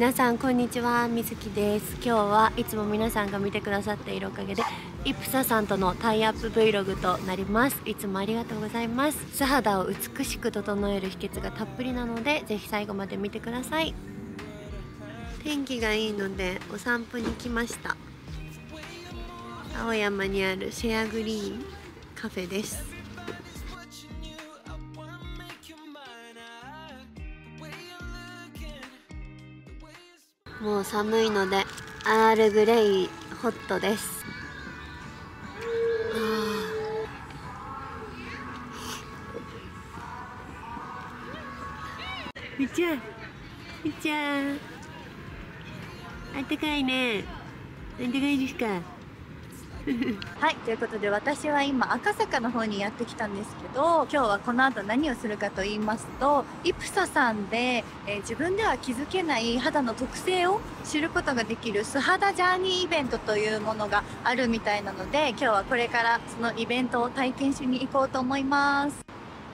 皆さんこんにちは、みずきです。今日はいつも皆さんが見てくださっているおかげでイプサさんとのタイアップ Vlog となります。いつもありがとうございます。素肌を美しく整える秘訣がたっぷりなのでぜひ最後まで見てください。天気がいいのでお散歩に来ました。青山にあるシェアグリーンカフェです。もう寒いのでアールグレイホットです。みっちゃん、みっちゃん、あったかいね。あったかいですか。はい、ということで私は今赤坂の方にやってきたんですけど、今日はこの後何をするかと言いますと、イプサさんで、自分では気づけない肌の特性を知ることができる素肌ジャーニーイベントというものがあるみたいなので、今日はこれからそのイベントを体験しに行こうと思います。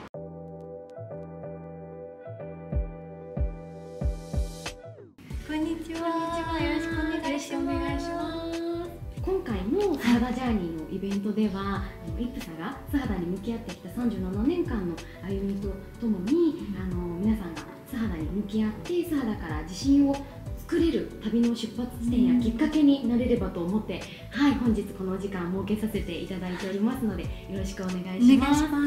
こんにちは。よろしくお願いします。 今回の素肌ジャーニーのイベントでは、イプサが素肌に向き合ってきた37年間の歩みとともに、皆さんが素肌に向き合って素肌から自信を作れる旅の出発地点やきっかけになれればと思って、はい、本日このお時間設けさせていただいておりますのでよろしくお願いします。はい、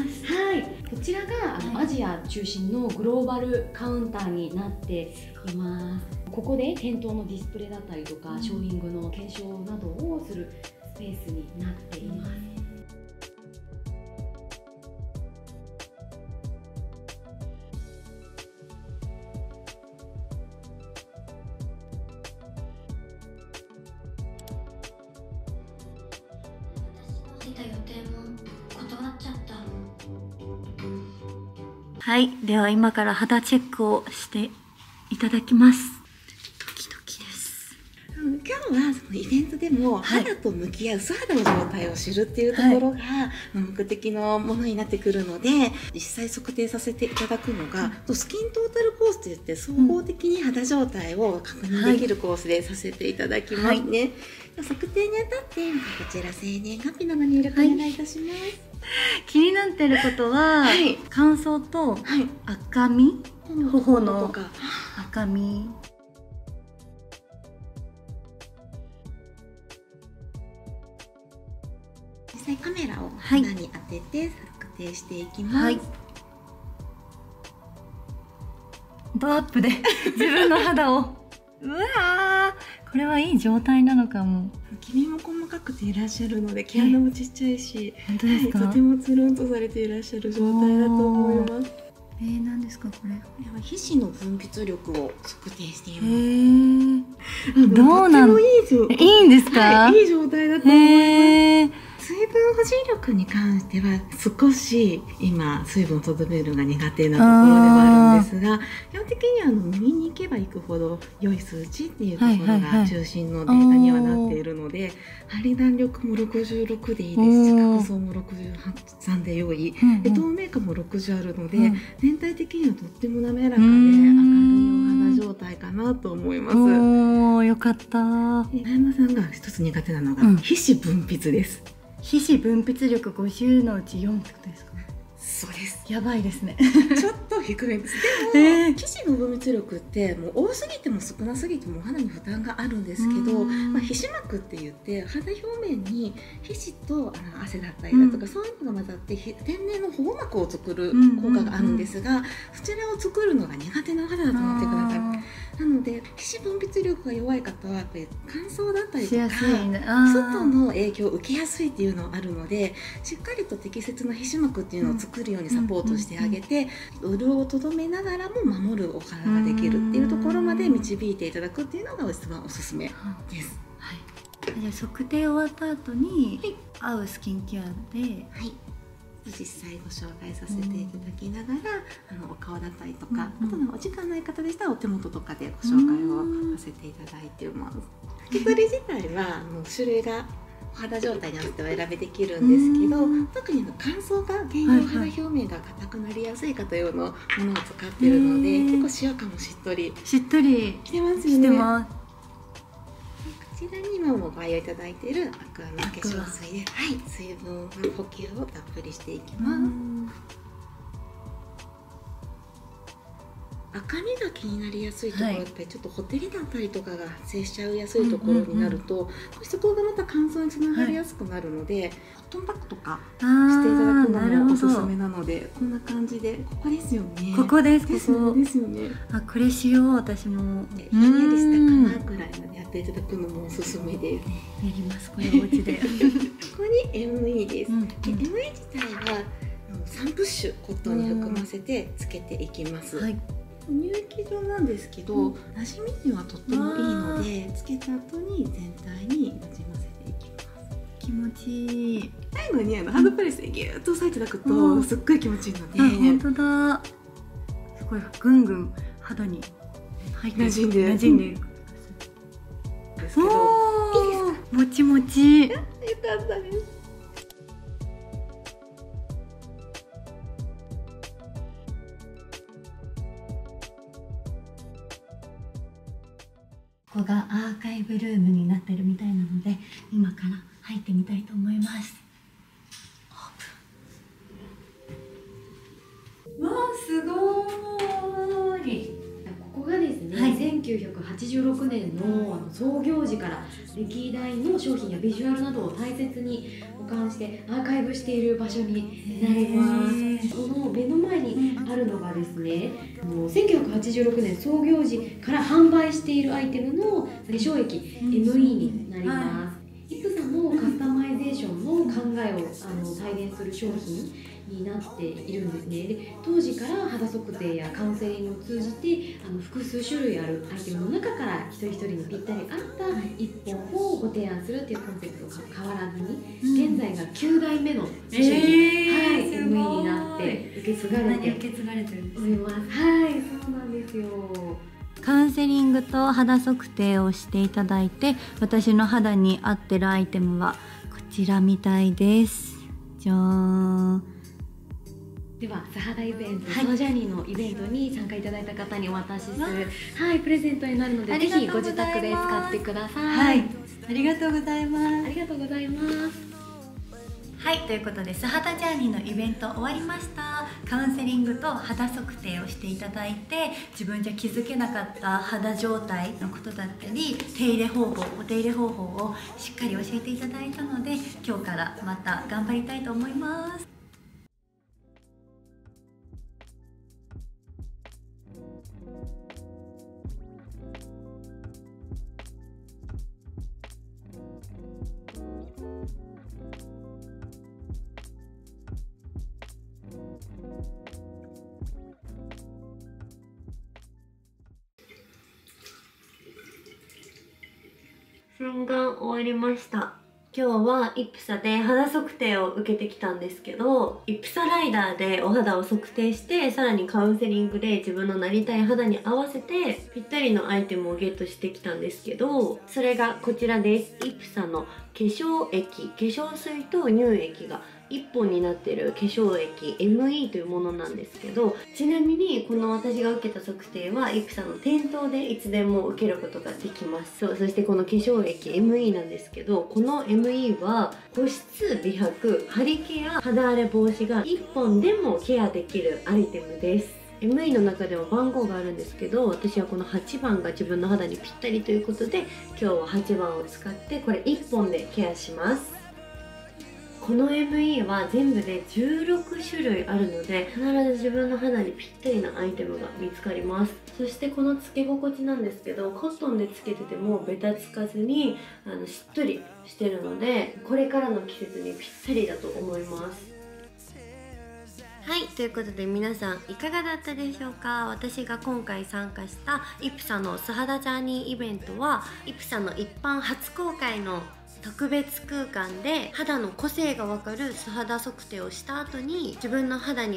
こちらがアジア中心のグローバルカウンターになっています。ここで店頭のディスプレイだったりとか、ショーイングの検証などをするスペースになっています。 出た予定も断っちゃった。 はい、では今から肌チェックをしていただきます。ドキドキです。 今日はそのイベントでも肌と向き合う素肌の状態を知るっていうところが目的のものになってくるので、実際測定させていただくのが、スキントータルコースといって総合的に肌状態を確認できるコースでさせていただきますね。測定にあたってこちら生年月日のご入力お願いいたします。 気になってることは、乾燥と赤み、頬の赤み。 実際カメラを肌に当てて測定していきます。 ドアップで自分の肌をうわー、これはいい状態なのかも。 黄身も細かくていらっしゃるので、毛穴もちっちゃいし、 本当ですか？ とてもつるんとされていらっしゃる状態だと思います。 何ですかこれ？ これは皮脂の分泌力を測定しています。 どうなん？いいんですか？ いい状態だと思います。水分保持力に関しては少し今水分をとどめるのが苦手なところではあるんですが、基本的には右に行けば行くほど良い数値っていうところが中心のデータにはなっているので、張り弾力も66でいいですし、角層も63で良い、透明感も60あるので、全体的にはとっても滑らかで明るいお肌状態かなと思います。 おー、よかった。 あやまさんが一つ苦手なのが皮脂分泌です。 皮脂分泌力50のうち4ってことですか？ そうです。 やばいですね。 ちょっと低いです。でも、皮脂の分泌力ってもう多すぎても少なすぎてもお肌に負担があるんですけど、皮脂膜って言って肌表面に皮脂と汗だったりだとか、そういうのが混ざって天然の保護膜を作る効果があるんですが、そちらを作るのが苦手なお肌だと思ってください。なので皮脂分泌力が弱い方はやっぱり乾燥だったりとか外の影響を受けやすいっていうのがあるので、しっかりと適切な皮脂膜っていうのを作るようにサポートしてあげて、潤をとどめながらも守るお肌ができるっていうところまで導いていただくっていうのが一番おすすめです。 じゃあ測定終わった後に合うスキンケアで、 実際ご紹介させていただきながら、お顔だったりとか、あとお時間の相方でしたらお手元とかでご紹介をさせていただいてます。拭き取り自体は種類がお肌状態に合わせてお選びできるんですけど、特に乾燥が原因でお肌表面が硬くなりやすい方用のものを使っているので、結構シワ感もしっとりしてますよね。 してます。こちらに今もご愛用いただいているアクアの化粧水で、水分補給をたっぷりしていきます。赤みが気になりやすいところだったり、ちょっとほてりだったりとかが発生しちゃいやすいところになると、そこがまた乾燥につながりやすくなるので、コットンパックとかしていただくのもおすすめなので、こんな感じで、ここですよね。 ここです。 ですよね。 これしよう、私も。 ひんやりしたかなぐらいまでやっていただくのもおすすめです。 やります、これお家で。 ここに ME です。ME 自体は3プッシュコットンに含ませてつけていきます。乳液状なんですけど、馴染みにはとってもいいので、つけた後に全体になじませていきます。 気持ちいい。 最後にハンドプレスでギューッと押さえていただくと、すっごい気持ちいいので。 本当だ。すごいぐんぐん肌に入って馴染んでいる。 ですけど、もちもち。 よかったです。 ここがアーカイブルームになってるみたいなので、今から入ってみたいと思います。わあ、すごーい。 ここがですね、1986年の創業時から歴代の商品やビジュアルなどを大切に保管してアーカイブしている場所になります。この目の前にあるのがですね、1986年創業時から販売しているアイテムの化粧液 ME になります。イプさんのカスタマイゼーションの考えを体現する商品になっているんですね。で、当時から肌測定やカウンセリングを通じて複数種類あるアイテムの中から一人一人にぴったり合った一本をご提案するっていうコンセプトが変わらずに、現在が9代目の化粧品、ME になって受け継がれております。そうなんですよ。 カウンセリングと肌測定をしていただいて、私の肌に合ってるアイテムはこちらみたいです。じゃーん。 では、素肌イベント、ソージャーニーのイベントに参加いただいた方にお渡しする、プレゼントになるので、ぜひご自宅で使ってください。 ありがとうございます。 ありがとうございます。 ということで、素肌ジャーニーのイベント終わりました。カウンセリングと肌測定をしていただいて、自分じゃ気づけなかった肌状態のことだったり、お手入れ方法をしっかり教えていただいたので、今日からまた頑張りたいと思います。洗顔終わりました。今日はイプサで肌測定を受けてきたんですけど、イプサライダーでお肌を測定して、さらにカウンセリングで自分のなりたい肌に合わせてぴったりのアイテムをゲットしてきたんですけど、それがこちらです。イプサの化粧液、化粧水と乳液が1本になっている化粧液 ME というものなんですけど、ちなみにこの私が受けた測定はイプサの店頭でいつでも受けることができます。そしてこの化粧液 ME なんですけど、この ME は保湿、美白、ハリケア、肌荒れ防止が1本でもケアできるアイテムです。ME の中でも番号があるんですけど、私はこの8番が自分の肌にぴったりということで、今日は8番を使ってこれ1本でケアします。この ME は全部で16種類あるので、必ず自分の肌にぴったりなアイテムが見つかります。そしてこのつけ心地なんですけど、コットンでつけててもベタつかずにしっとりしてるので、これからの季節にぴったりだと思います。ということで皆さんいかがだったでしょうか。私が今回参加したイプサの素肌ジャーニーイベントは、イプサの一般初公開の特別空間で肌の個性がわかる素肌測定をした後に、自分の肌に合っ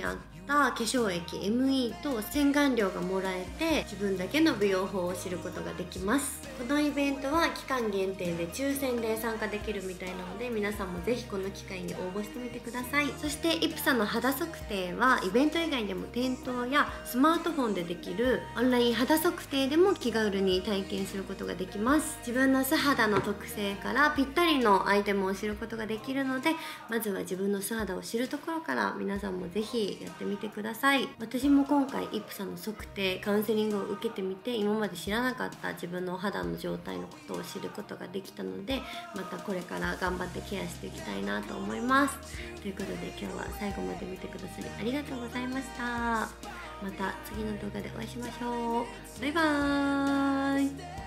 った化粧液 ME と洗顔料がもらえて、自分だけの美容法を知ることができます。このイベントは期間限定で抽選で参加できるみたいなので、皆さんもぜひこの機会に応募してみてください。そしてイプサの肌測定はイベント以外でも店頭やスマートフォンでできるオンライン肌測定でも気軽に体験することができます。自分の素肌の特性からぴったりのアイテムを知ることができるので、まずは自分の素肌を知るところから皆さんもぜひやってみてください。私も今回イプサの測定カウンセリングを受けてみて、今まで知らなかった自分のお肌の状態のことを知ることができたので、またこれから頑張ってケアしていきたいなと思います。ということで今日は最後まで見てくださりありがとうございました。また次の動画でお会いしましょう。バイバーイ。